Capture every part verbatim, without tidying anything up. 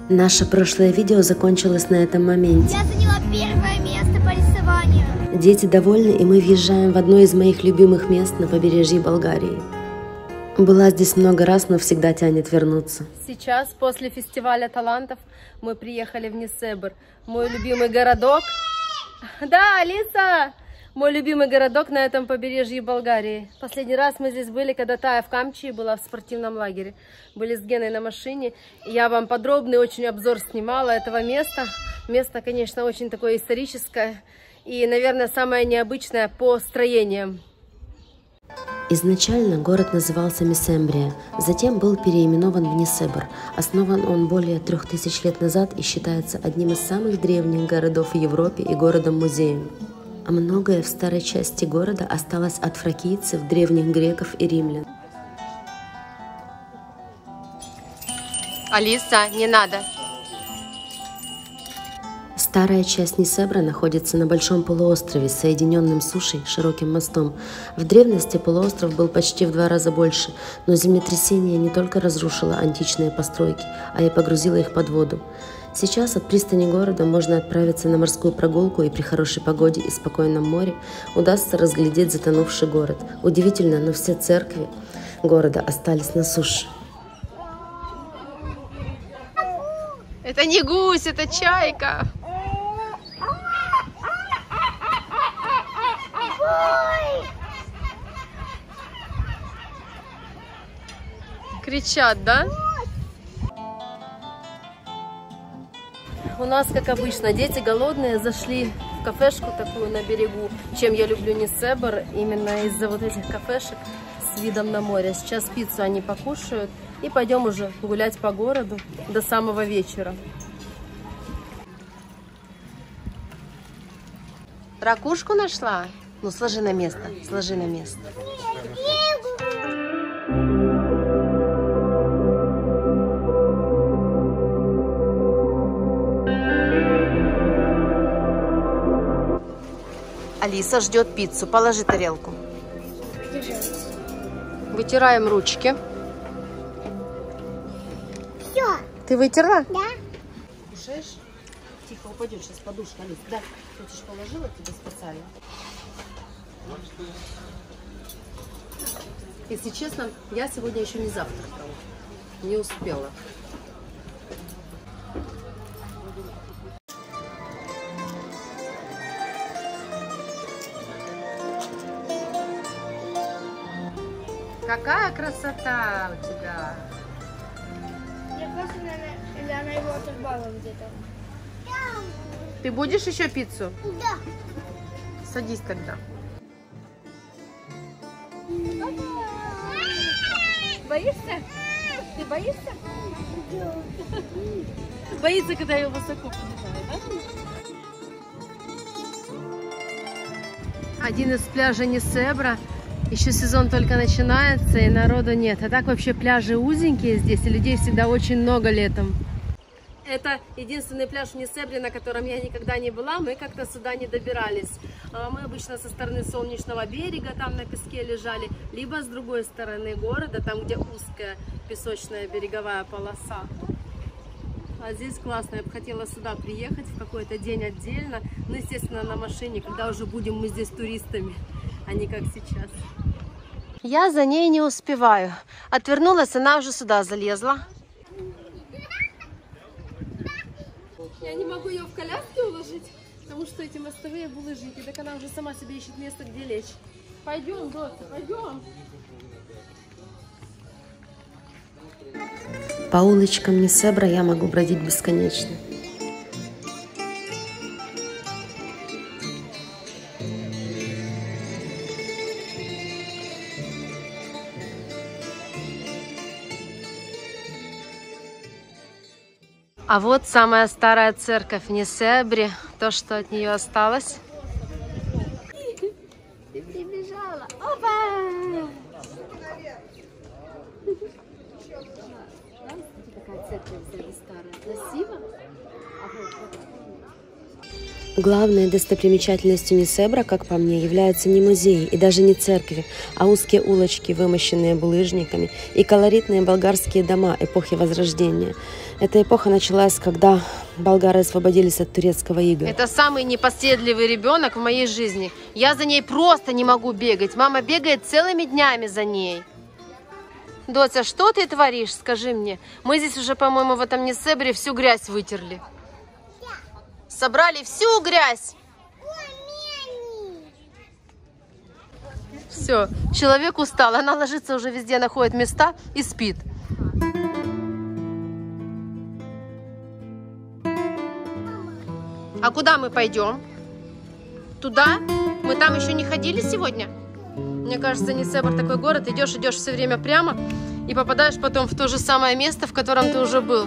Наше прошлое видео закончилось на этом моменте. Я заняла первое место по рисованию. Дети довольны, и мы въезжаем в одно из моих любимых мест на побережье Болгарии. Была здесь много раз, но всегда тянет вернуться. Сейчас, после фестиваля талантов, мы приехали в Несебр, мой любимый городок. Да, Алиса! Мой любимый городок на этом побережье Болгарии. Последний раз мы здесь были, когда Тая в Камчии была в спортивном лагере. Были с Геной на машине. Я вам подробный очень обзор снимала этого места. Место, конечно, очень такое историческое. И, наверное, самое необычное по строениям. Изначально город назывался Месембрия, затем был переименован в Несебр. Основан он более трех тысяч лет назад и считается одним из самых древних городов в Европе и городом-музеем. А многое в старой части города осталось от фракийцев, древних греков и римлян. Алиса, не надо. Старая часть Несебра находится на большом полуострове, соединенном с сушей широким мостом. В древности полуостров был почти в два раза больше, но землетрясение не только разрушило античные постройки, а и погрузило их под воду. Сейчас от пристани города можно отправиться на морскую прогулку, и при хорошей погоде и спокойном море удастся разглядеть затонувший город. Удивительно, но все церкви города остались на суше. Это не гусь, это чайка. Кричат, да? У нас, как обычно, дети голодные, зашли в кафешку такую на берегу. Чем я люблю Несебр, именно из-за вот этих кафешек с видом на море. Сейчас пиццу они покушают и пойдем уже гулять по городу до самого вечера. Ракушку нашла? Ну, сложи на место, сложи на место. Алиса ждет пиццу. Положи тарелку. Вытираем ручки. Все. Ты вытерла? Да. Кушаешь? Тихо, упадет сейчас подушка, Алис. Да, хочешь, положила тебе специально? Если честно, я сегодня еще не завтракала. Не успела. Какая красота у тебя! Я просто, наверное, или она его оторвала где-то. Ты будешь еще пиццу? Да. Садись тогда. Боишься? Ты боишься? Боится, когда я высоко поднимаю, да? Один из пляжей Несебра. Еще сезон только начинается, и народу нет. А так вообще пляжи узенькие здесь, и людей всегда очень много летом. Это единственный пляж в Несебре, на котором я никогда не была. Мы как-то сюда не добирались. Мы обычно со стороны Солнечного берега там на песке лежали, либо с другой стороны города, там где узкая песочная береговая полоса. А здесь классно. Я бы хотела сюда приехать в какой-то день отдельно. Ну, естественно, на машине, когда уже будем мы здесь туристами, а не как сейчас. Я за ней не успеваю. Отвернулась, она уже сюда залезла. Я не могу ее в коляске уложить, потому что эти мостовые булыжники. Так она уже сама себе ищет место, где лечь. Пойдем, Дота, пойдем. По улочкам Несебра я могу бродить бесконечно. А вот самая старая церковь в Несебре, то, что от нее осталось. Ты прибежала. Опа! Такая церковь сзади старая. Красиво? Главной достопримечательностью Несебра, как по мне, являются не музеи и даже не церкви, а узкие улочки, вымощенные булыжниками, и колоритные болгарские дома эпохи Возрождения. Эта эпоха началась, когда болгары освободились от турецкого ига. Это самый непоседливый ребенок в моей жизни. Я за ней просто не могу бегать. Мама бегает целыми днями за ней. Доця, что ты творишь, скажи мне? Мы здесь уже, по-моему, в этом Несебре всю грязь вытерли. Собрали всю грязь. Все, человек устал. Она ложится уже везде, находит места и спит. А куда мы пойдем? Туда? Мы там еще не ходили сегодня? Мне кажется, Несебр такой город. Идешь, идешь все время прямо и попадаешь потом в то же самое место, в котором ты уже был.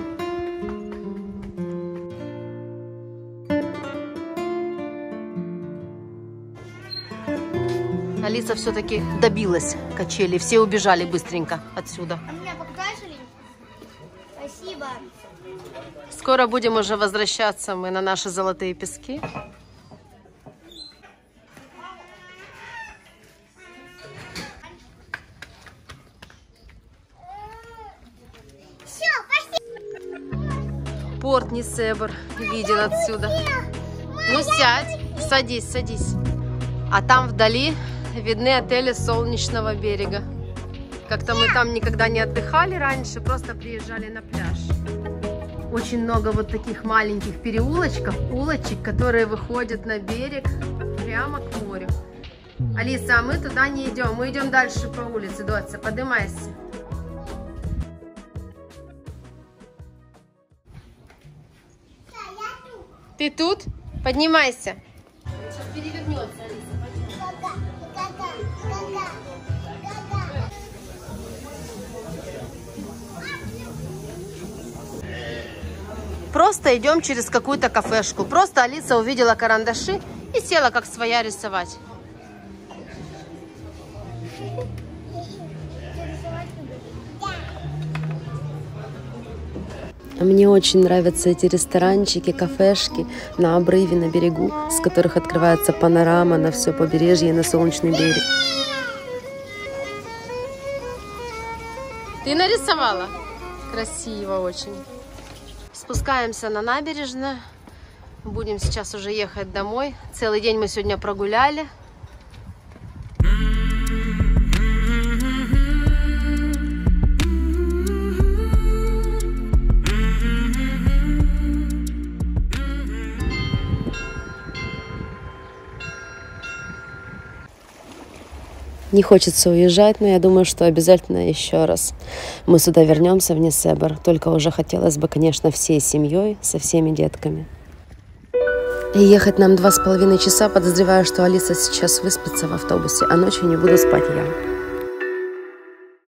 Алиса все-таки добилась качели. Все убежали быстренько отсюда. А меня покатаешь, Алис? Спасибо. Скоро будем уже возвращаться мы на наши золотые пески. Все, спасибо. Порт Несебр виден отсюда. Ну сядь, садись, садись. А там вдали видны отели Солнечного берега. Как-то мы там никогда не отдыхали раньше, просто приезжали на пляж. Очень много вот таких маленьких переулочков, улочек, которые выходят на берег прямо к морю. Алиса, а мы туда не идем, мы идем дальше по улице, Доця, поднимайся. Ты тут? Поднимайся. Сейчас перевернется, Алиса. Просто идем через какую-то кафешку. Просто Алиса увидела карандаши и села как своя рисовать. Мне очень нравятся эти ресторанчики, кафешки на обрыве, на берегу, с которых открывается панорама на все побережье и на солнечный берег. Ты нарисовала? Красиво очень. Спускаемся на набережную. Будем сейчас уже ехать домой. Целый день мы сегодня прогуляли. Не хочется уезжать, но я думаю, что обязательно еще раз мы сюда вернемся, в Несебр. Только уже хотелось бы, конечно, всей семьей, со всеми детками. И ехать нам два с половиной часа, подозреваю, что Алиса сейчас выспится в автобусе, а ночью не буду спать я.